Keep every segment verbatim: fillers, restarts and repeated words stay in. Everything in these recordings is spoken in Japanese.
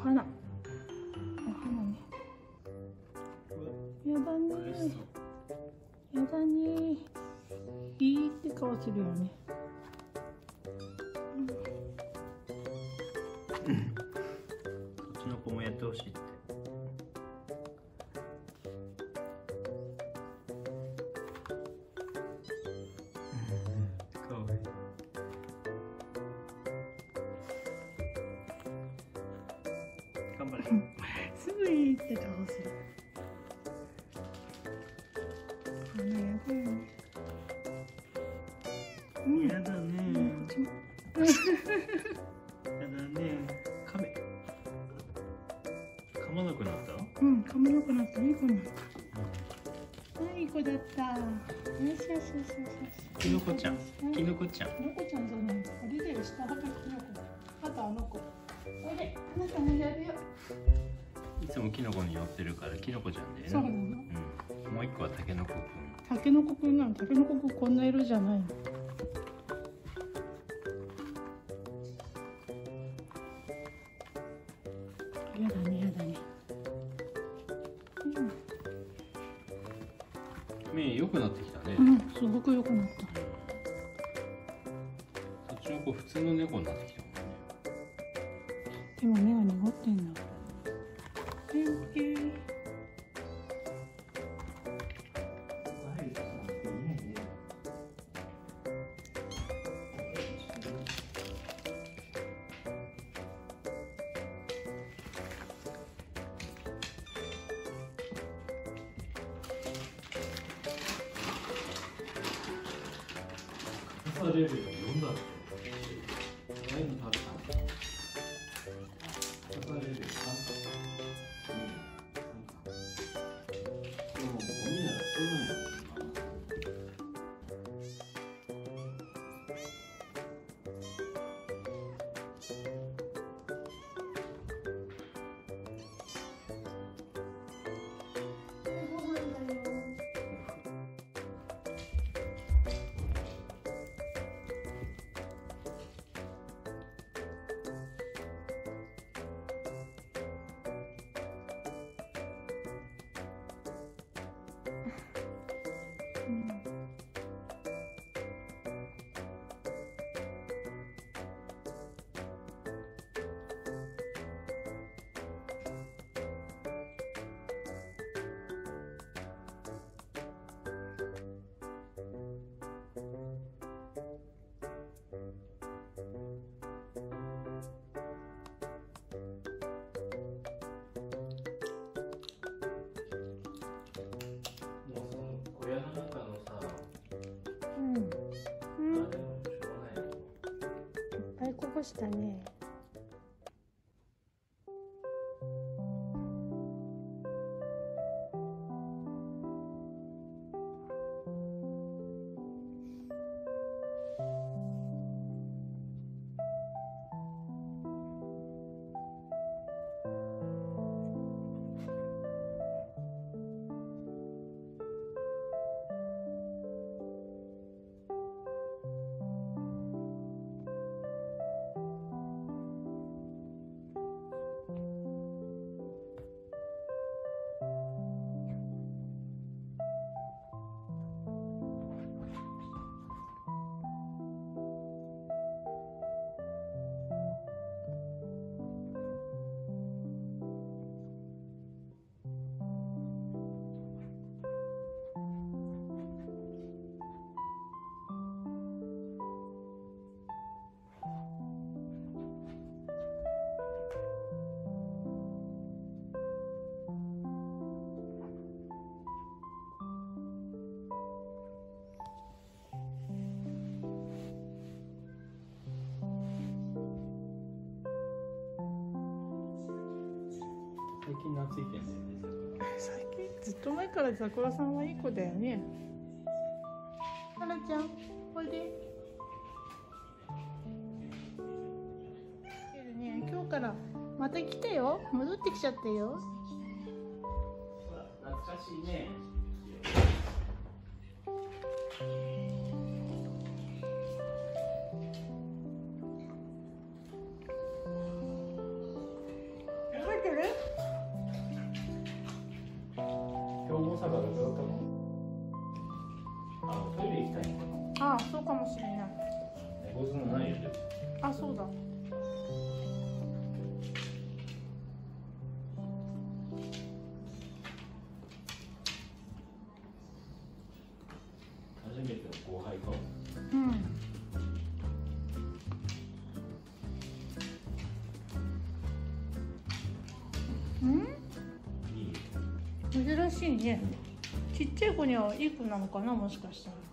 花。お花ね。やだね。やだね。いいって顔するよね。 うん、そっちの子もやってほしいって。かわいい。頑張れ。 すぐいいって顔する。あのやだよね。うん、 やだね。 こっちも。 やだね。カメ。噛まなくなった？ うん、噛まなくなった。いい子になった。いい子だった。よしよしよしよしよし。 きのこちゃん。きのこちゃん。 きのこちゃんじゃない。あれだよ、下はきのこ。あとあの子。おいで、あなたもやるよ。 いつもキノコに寄ってるからキノコちゃんだよね。 そうなの。 うん。もう一個はタケノコくん。 タケノコくんなの。タケノコくんこんな色じゃないの。やだね、やだね。 うん、目良くなってきたね。 うん、すごく良くなった。 そっちの子普通の猫になってきたもんね。 今目が濁ってんだ。オッケー。 レベル読んだって。何食べたの？朝レベルさんか。でもゴミなら捨てないよ。親の中のさ、 うん。うん。いっあれもしょうがないよ。 ぱいこぼしたね。 最近懐いてんだよね。 最近ずっと前から桜さんはいい子だよね。はなちゃん、おいで。ね、今日からまた来たよ。戻ってきちゃったよ。 懐かしいね。 る？ 今日大阪だけだったの？あ、トイレ行きたいのかな。 ああ、そうかもしれない。 猫砂ないよね。 あ、そうだ。 初めての後輩か。 うん。うん？ いい。 珍しいね。ちっちゃい子にはいい子なのかな、もしかしたら。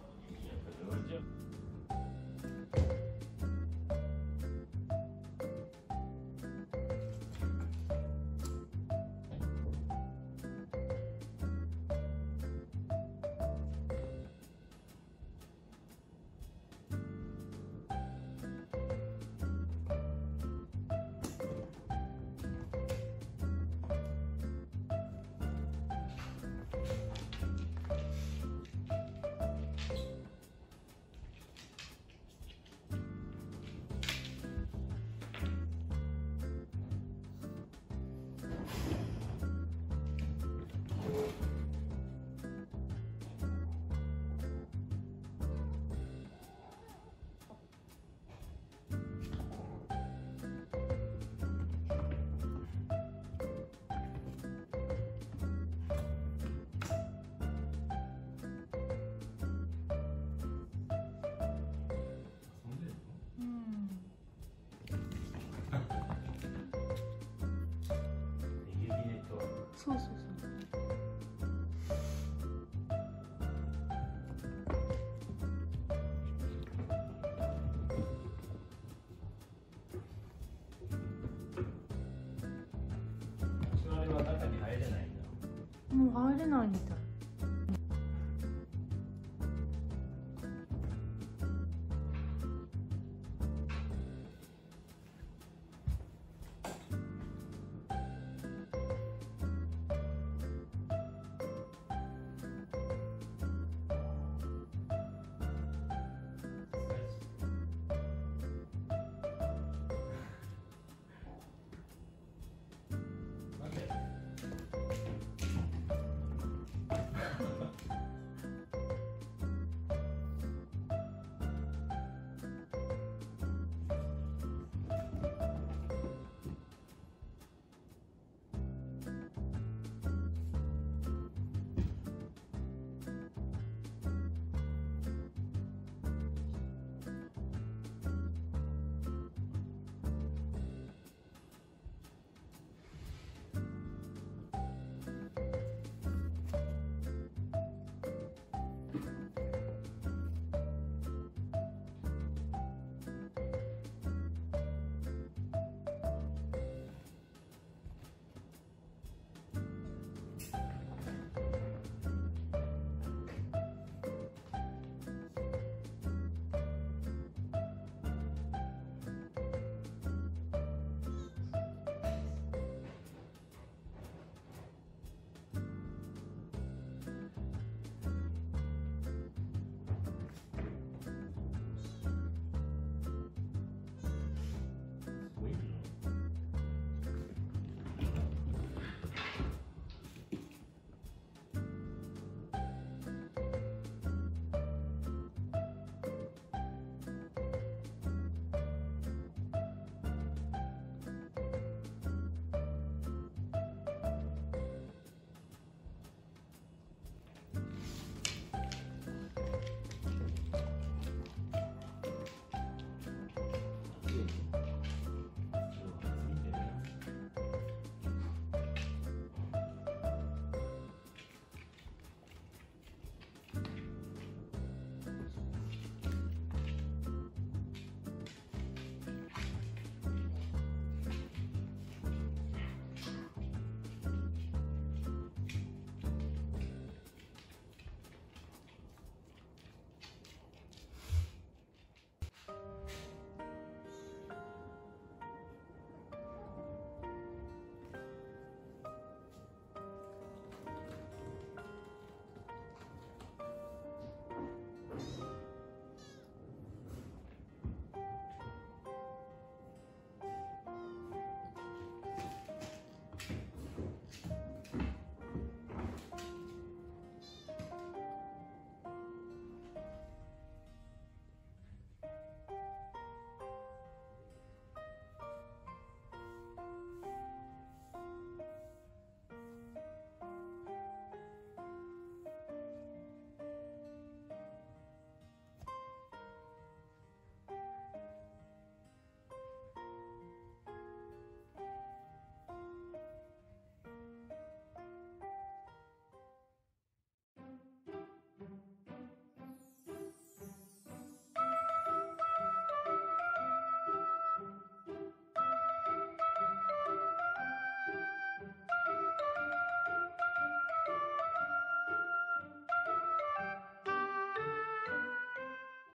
そうそうそう。 それは中に入れないんだ。 もう入れないみたい。